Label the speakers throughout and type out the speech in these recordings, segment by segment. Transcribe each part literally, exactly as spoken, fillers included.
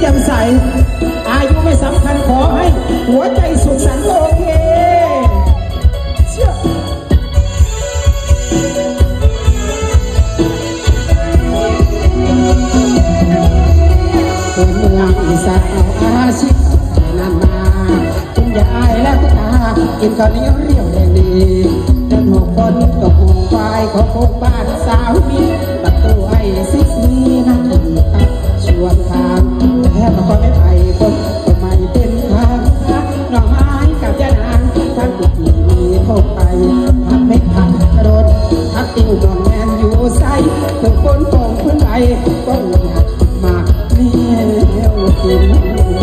Speaker 1: แจ่มใสอายุไม่สำคัญขอให้หัวใจสุขสันต์โอเคเชื่อเป็นเมืองอีสานอาชีพนานมาคุณยายและคุณตากินข้าวเหนียวเรียวแดงดีเดินหกคนตกหงควายของพวกบ้านสาวมีประตูไอ้ซิซีนั่งตักชวนทางแทบก็ไม่ไปคนก็ไม่เป็นทางหน่อไม้กับยานางท่านกุฏิมีโทษไปพักไม่พักกระโดดพักติ้วนอนแมนอยู่ใส่ถึงคนโป่งพื้นไปก็อยากมากเลี้ยวกิน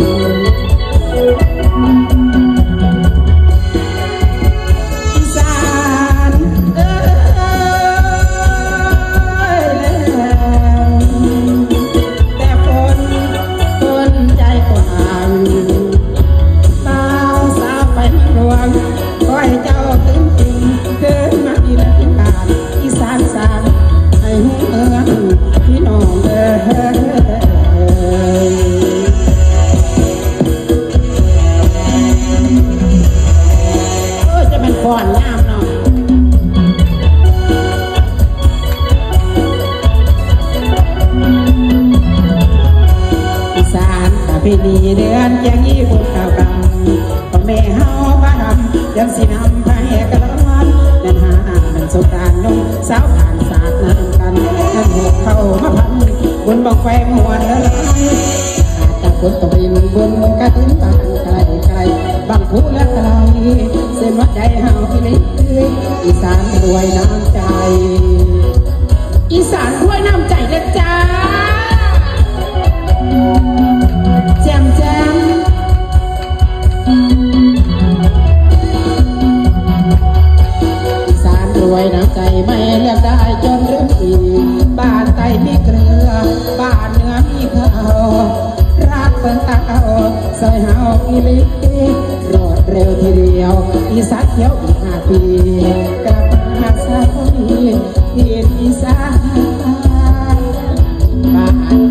Speaker 1: ปีนี้เดือนแจงยี่ปุ่นข่าวกำพ่อแม่เฮาพระดำยังสินำไปกระลอนเดินหาเป็นสงกรานต์นุ่งสาวผ่านศาสตร์น้ำกันนั่นหกเข้ามาพันบุญบังไฟมวนละลายขาดจากคนตกดินบุญกระถึงบางไกลไกลบางผู้และไกลเส้นวัดใจเฮาที่นี่อีสานรวยน้ำใจอีสานรวยน้ำใจนะจ๊ะแจมแจมอีสานรวยน้ำใจไม่เลือกได้จนเรื่องอีบ้านไตมีเกลือบ้านเหนือมีข้าวรักเปิดตาเอาใส่เฮาอีลิรอดเร็วทีเดียวอีสานเขียวอีกห้าปีกลับมาสาวอีทีอีสานบ้าน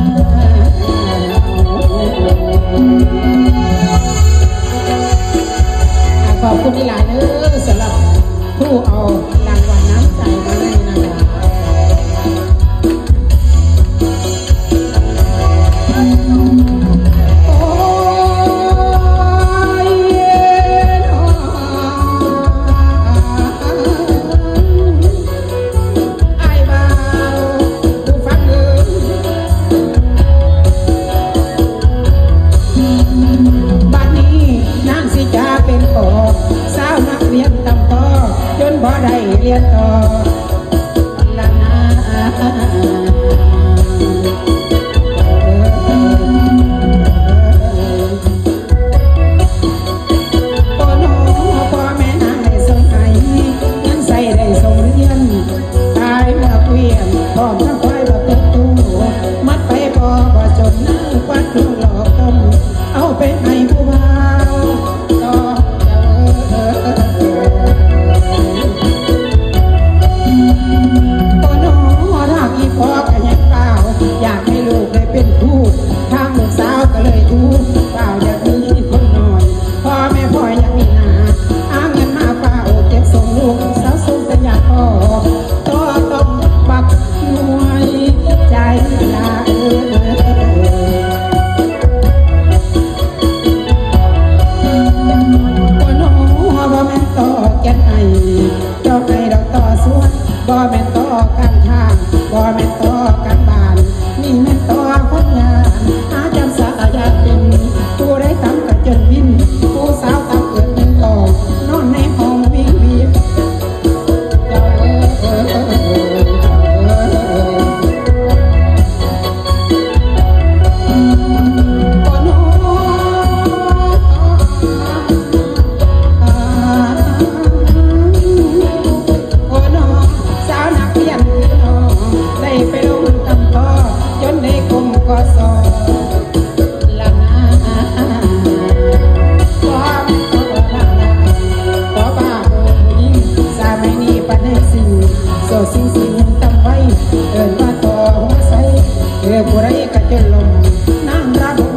Speaker 1: ขอบคุณที่หลายเนื้อสำหรับผู้เอารางวัลน้ำใจมาให้นะคะสาวนักเรียนตำต่อจนพอได้เรียนต่อละนาโอ้โน้พ่อแม่นางได้ส่งให้เงินใส่ได้ส่งเรียนตายเมื่อเกวียนพร้อมทั้งควายแบบเต็มตู้มัดไปพอบ่จนนั่งควัดลูกหลอกต้มเอาไปให้ผู้บ่าวต่อพ่อก็ยังเปล่าอยากให้ลูกได้เป็นผู้ทางลูกสาวก็เลยทูเปล่าอยากมีคนหน่อยพ่อแม่พ่ออยากมีนาหาเงินมาเปล่าเก็บส่งลูกสาวส่งแต่อยากพ่อต่อต้องปักหน่วยใจลาเออคนหัวบ่แม่นต่อแก่นไอดอกไม้ดอกต่อสวนบ่แม่นต่อกันทางบ่แม่นต่อกันบ้านนี่แม่นต่อคนงานหาจำสาอยากเป็นผู้ได้ทำกับจนวินผู้สาวทำเกิดเป็นต่อนอนในห้องวิงวิงเจ้าเออเออเออเออโอ้โน้โอ้โน้สาวนักเรียนได้ไปลงตำต่อจนได้กลมกอสอละนาความต่อละนาต่อบ้าโบยิ่งสาไม่นี่ปันให้สิ่งโซสิ่งสิ่งตำไว้เดินมาต่อหัวใสเออผู้ไรก็จนลมนั่งรับ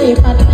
Speaker 1: ปัด